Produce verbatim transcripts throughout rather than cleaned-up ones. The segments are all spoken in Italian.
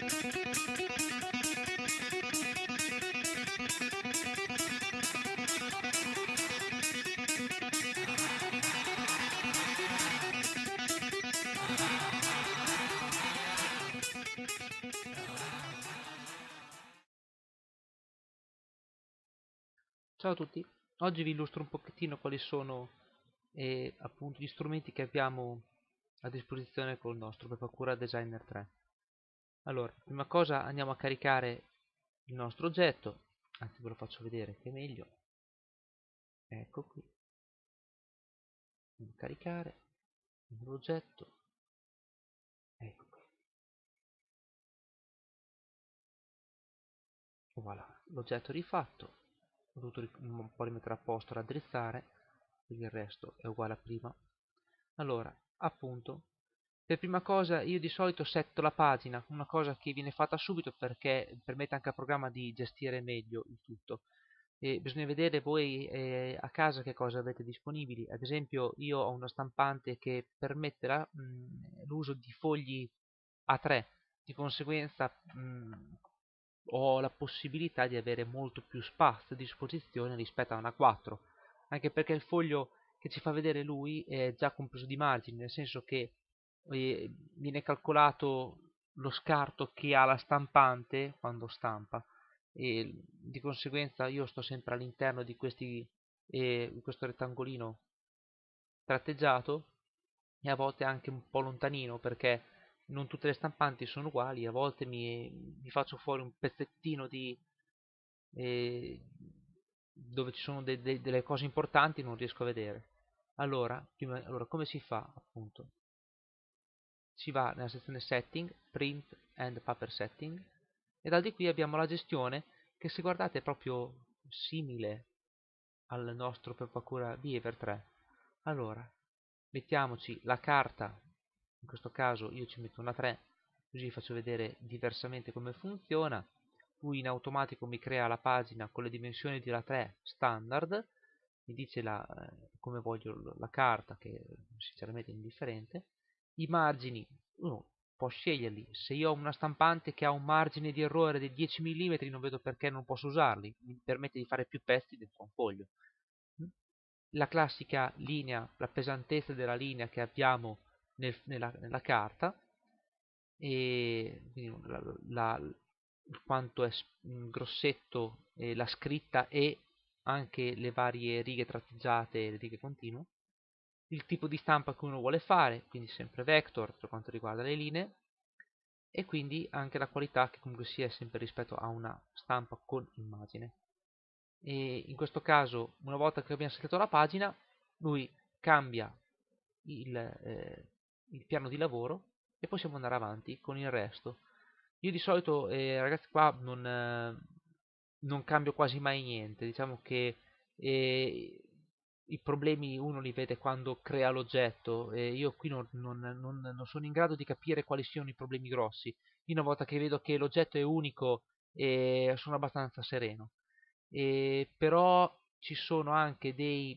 Ciao a tutti, oggi vi illustro un pochettino quali sono eh, appunto gli strumenti che abbiamo a disposizione con il nostro Prepacura Designer tre. Allora, prima cosa andiamo a caricare il nostro oggetto, anzi ve lo faccio vedere che è meglio. Ecco qui, andiamo a caricare l'oggetto, ecco qui, voilà, l'oggetto rifatto. Ho dovuto un po' rimettere a posto, raddrizzare, perché il resto è uguale a prima. Allora, appunto, per prima cosa io di solito setto la pagina, una cosa che viene fatta subito perché permette anche al programma di gestire meglio il tutto. E bisogna vedere voi eh, a casa che cosa avete disponibili. Ad esempio io ho una stampante che permette l'uso di fogli A tre, di conseguenza mh, ho la possibilità di avere molto più spazio a disposizione rispetto a una quattro, anche perché il foglio che ci fa vedere lui è già compreso di margine, nel senso che eh, viene calcolato lo scarto che ha la stampante quando stampa e di conseguenza io sto sempre all'interno di questi eh, di questo rettangolino tratteggiato e a volte anche un po' lontanino perché non tutte le stampanti sono uguali, a volte mi, mi faccio fuori un pezzettino di eh, dove ci sono de, de, delle cose importanti non riesco a vedere. Allora, prima, allora, come si fa appunto? Si va nella sezione setting, print and paper setting e da di qui abbiamo la gestione che se guardate è proprio simile al nostro Prepacura Beaver tre. Allora, mettiamoci la carta, in questo caso io ci metto una tre, così vi faccio vedere diversamente come funziona. Lui in automatico mi crea la pagina con le dimensioni della tre standard, mi dice la, eh, come voglio la carta, che è sinceramente indifferente. I margini, uno può sceglierli. Se io ho una stampante che ha un margine di errore di dieci millimetri, non vedo perché non posso usarli, mi permette di fare più pezzi dentro un foglio. La classica linea, la pesantezza della linea che abbiamo nel, nella, nella carta, e quindi la, la, quanto è grossetto eh, la scritta e anche le varie righe tratteggiate e le righe continue, il tipo di stampa che uno vuole fare, quindi sempre vector per quanto riguarda le linee, e quindi anche la qualità che comunque sia sempre rispetto a una stampa con immagine. E in questo caso, una volta che abbiamo settato la pagina, lui cambia il, eh, il piano di lavoro e possiamo andare avanti con il resto. Io di solito, eh, ragazzi, qua non, eh, non cambio quasi mai niente. Diciamo che eh, i problemi uno li vede quando crea l'oggetto. E io qui non, non, non, non sono in grado di capire quali siano i problemi grossi. Io una volta che vedo che l'oggetto è unico, eh, sono abbastanza sereno. Eh, però ci sono anche dei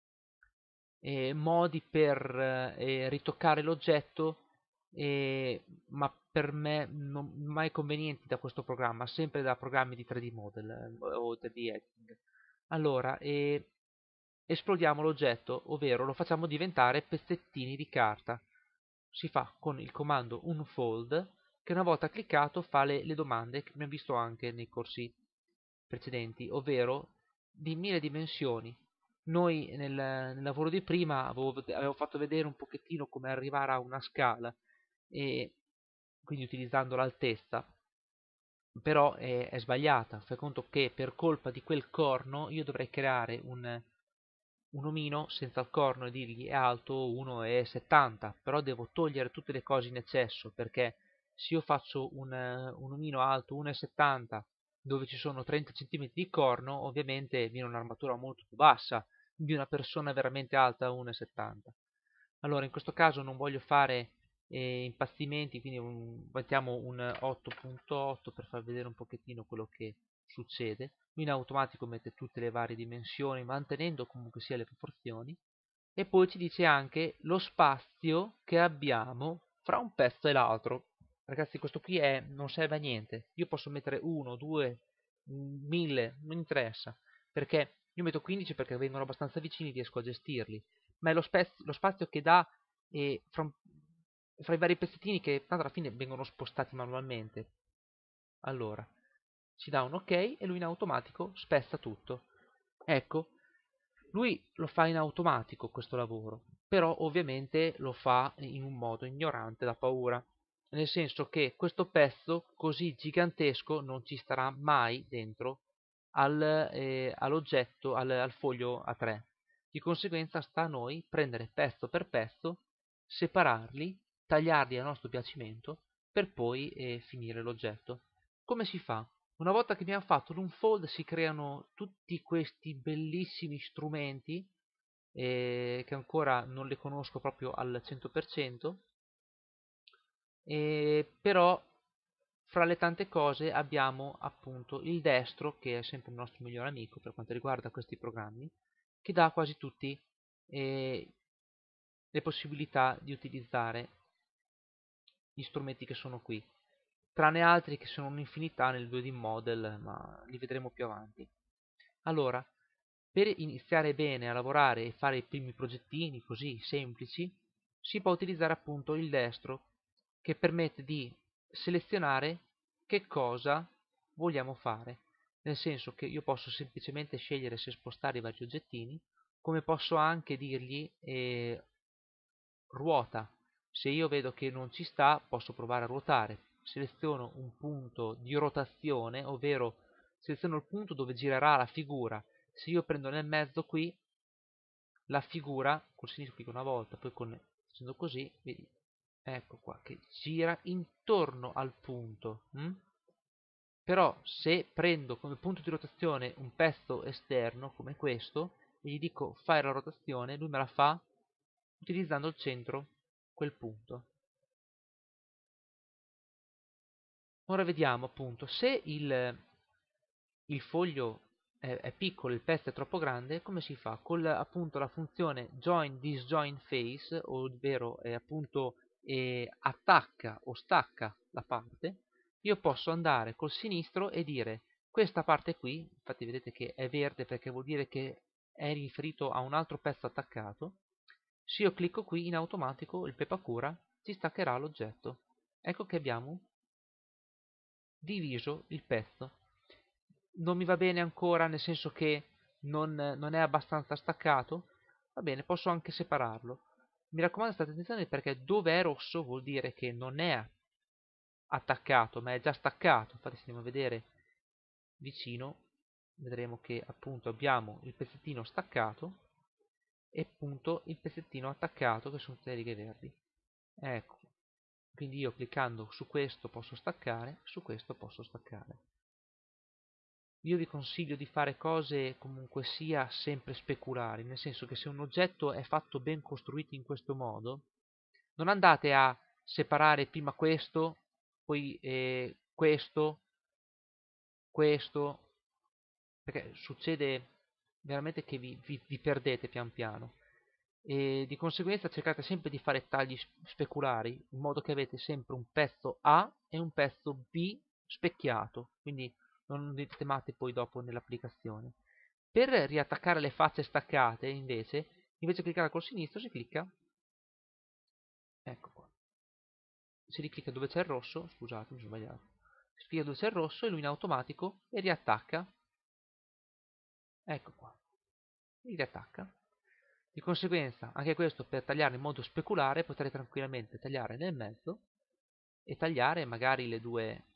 eh, modi per eh, ritoccare l'oggetto, eh, ma per me non mai convenienti da questo programma, sempre da programmi di tre D Model eh, o tre D Editing. Allora, eh, esplodiamo l'oggetto, ovvero lo facciamo diventare pezzettini di carta. Si fa con il comando unfold, che una volta cliccato fa le, le domande che abbiamo visto anche nei corsi precedenti, ovvero di mille dimensioni. Noi nel, nel lavoro di prima avevo, avevo fatto vedere un pochettino come arrivare a una scala, e quindi utilizzando l'altezza, però è, è sbagliata. Fai conto che per colpa di quel corno io dovrei creare un, un omino senza il corno e dirgli è alto uno virgola settanta, però devo togliere tutte le cose in eccesso, perché se io faccio un, un omino alto uno virgola settanta dove ci sono trenta centimetri di corno, ovviamente viene un'armatura molto più bassa di una persona veramente alta uno virgola settanta. Allora in questo caso non voglio fare eh, impazzimenti, quindi un, mettiamo un otto punto otto per far vedere un pochettino quello che succede. In automatico mette tutte le varie dimensioni mantenendo comunque sia le proporzioni, e poi ci dice anche lo spazio che abbiamo fra un pezzo e l'altro. ragazzi, questo qui è, non serve a niente. Io posso mettere uno, due, mille, non interessa, perché io metto quindici perché vengono abbastanza vicini, riesco a gestirli, ma è lo, spaz lo spazio che dà eh, fra, fra i vari pezzettini che tanto alla fine vengono spostati manualmente. Allora, ci dà un ok e lui in automatico spezza tutto. Ecco, lui lo fa in automatico questo lavoro, però ovviamente lo fa in un modo ignorante, da paura, nel senso che questo pezzo così gigantesco non ci starà mai dentro al, eh, all'oggetto, al, al foglio A tre. Di conseguenza sta a noi prendere pezzo per pezzo, separarli, tagliarli a nostro piacimento per poi eh, finire l'oggetto. Come si fa? Una volta che abbiamo fatto l'unfold si creano tutti questi bellissimi strumenti eh, che ancora non le conosco proprio al cento per cento, eh, però fra le tante cose abbiamo appunto il destro, che è sempre il nostro migliore amico per quanto riguarda questi programmi, che dà quasi tutti eh, le possibilità di utilizzare gli strumenti che sono qui, tranne altri che sono un'infinità nel due D model, ma li vedremo più avanti. Allora, per iniziare bene a lavorare e fare i primi progettini così semplici, si può utilizzare appunto il destro, che permette di selezionare che cosa vogliamo fare, nel senso che io posso semplicemente scegliere se spostare i vari oggettini, come posso anche dirgli eh, ruota. Se io vedo che non ci sta, posso provare a ruotare. Seleziono un punto di rotazione, ovvero seleziono il punto dove girerà la figura. Se io prendo nel mezzo qui, la figura, col sinistro clicco una volta, poi con, facendo così, vedi, ecco qua, che gira intorno al punto. Hm? Però se prendo come punto di rotazione un pezzo esterno, come questo, e gli dico fare la rotazione, lui me la fa utilizzando al centro quel punto. Ora vediamo appunto se il, il foglio è, è piccolo, il pezzo è troppo grande, come si fa? Con appunto la funzione join disjoin face, ovvero eh, appunto eh, attacca o stacca la parte, io posso andare col sinistro e dire questa parte qui, infatti vedete che è verde perché vuol dire che è riferito a un altro pezzo attaccato. Se io clicco qui, in automatico il Pepakura ci staccherà l'oggetto. Ecco che abbiamo diviso il pezzo. Non mi va bene ancora, nel senso che non, non è abbastanza staccato. Va bene, posso anche separarlo. Mi raccomando, state attenzione perché dove è rosso vuol dire che non è attaccato, ma è già staccato. Infatti se andiamo a vedere vicino, vedremo che appunto abbiamo il pezzettino staccato e appunto il pezzettino attaccato, che sono tutte le righe verdi. Ecco, quindi io cliccando su questo posso staccare, su questo posso staccare. Io vi consiglio di fare cose comunque sia sempre speculari, nel senso che se un oggetto è fatto ben costruito in questo modo, non andate a separare prima questo, poi eh, questo, questo, perché succede veramente che vi, vi, vi perdete pian piano. E di conseguenza cercate sempre di fare tagli speculari in modo che avete sempre un pezzo A e un pezzo B specchiato, quindi non vi temate poi dopo nell'applicazione. Per riattaccare le facce staccate invece, invece di cliccare col sinistro si clicca, ecco qua, si riclicca dove c'è il rosso, scusate mi sono sbagliato, si clicca dove c'è il rosso e lui in automatico e riattacca, ecco qua, e riattacca. Di conseguenza, anche questo per tagliare in modo speculare potrei tranquillamente tagliare nel mezzo e tagliare magari le due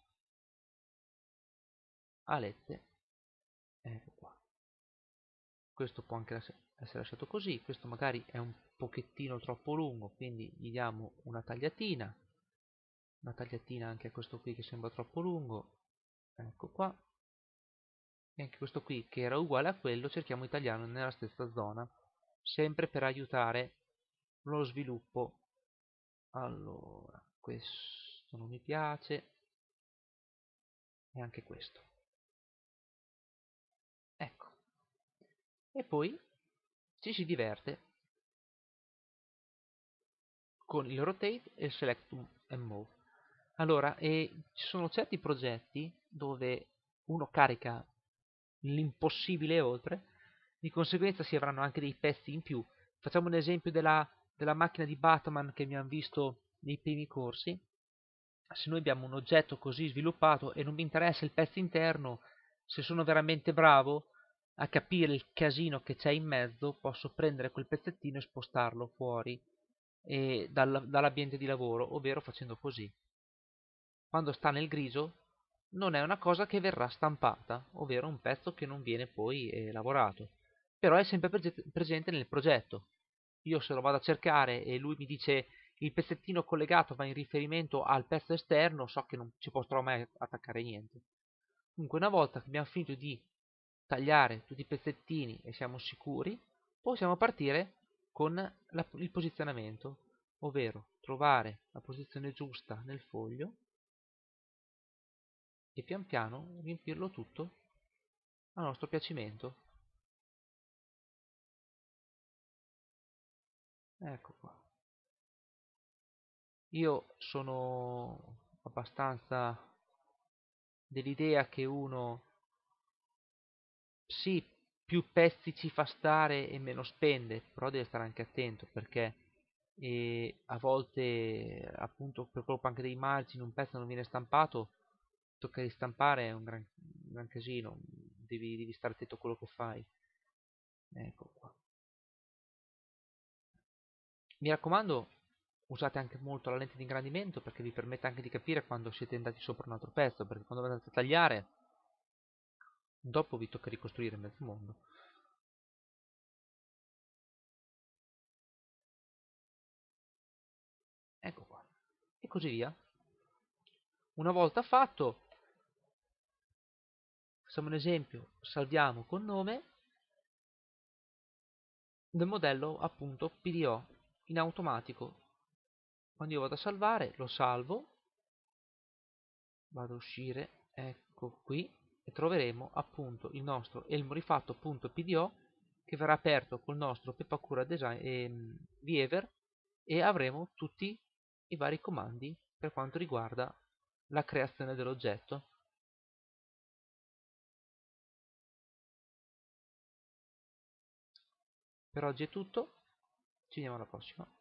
alette. Ecco qua. Questo può anche essere lasciato così, questo magari è un pochettino troppo lungo, quindi gli diamo una tagliatina, una tagliatina anche a questo qui che sembra troppo lungo, ecco qua, e anche questo qui che era uguale a quello cerchiamo di tagliarlo nella stessa zona, sempre per aiutare lo sviluppo. Allora, questo non mi piace, e anche questo. Ecco. E poi ci si diverte con il rotate e il select and move. Allora, e ci sono certi progetti dove uno carica l'impossibile e oltre, di conseguenza si avranno anche dei pezzi in più. Facciamo un esempio della, della macchina di Batman che abbiamo visto nei primi corsi. Se noi abbiamo un oggetto così sviluppato e non mi interessa il pezzo interno, se sono veramente bravo a capire il casino che c'è in mezzo, posso prendere quel pezzettino e spostarlo fuori e dal, dall'ambiente di lavoro, ovvero facendo così. Quando sta nel grigio non è una cosa che verrà stampata, ovvero un pezzo che non viene poi eh, lavorato, però è sempre presente nel progetto. Io se lo vado a cercare e lui mi dice il pezzettino collegato va in riferimento al pezzo esterno, so che non ci potrò mai attaccare niente. Comunque una volta che abbiamo finito di tagliare tutti i pezzettini e siamo sicuri, possiamo partire con la, il posizionamento, ovvero trovare la posizione giusta nel foglio e pian piano riempirlo tutto a nostro piacimento. Ecco qua. Io sono abbastanza dell'idea che uno, sì, più pezzi ci fa stare e meno spende, però deve stare anche attento perché e a volte, appunto, per colpa anche dei margini, un pezzo non viene stampato, tocca ristampare, è un gran, un gran casino, devi, devi stare attento a quello che fai. Ecco qua. Mi raccomando, usate anche molto la lente di ingrandimento perché vi permette anche di capire quando siete andati sopra un altro pezzo, perché quando andate a tagliare, dopo vi tocca ricostruire mezzo mondo. Ecco qua. E così via. Una volta fatto, facciamo un esempio, salviamo con nome del modello appunto P D O in automatico. Quando io vado a salvare, lo salvo, vado a uscire, ecco qui, e troveremo appunto il nostro elmo rifatto.pdo che verrà aperto col nostro Peppacura Design e Viewer e avremo tutti i vari comandi per quanto riguarda la creazione dell'oggetto. Per oggi è tutto, ci vediamo alla prossima.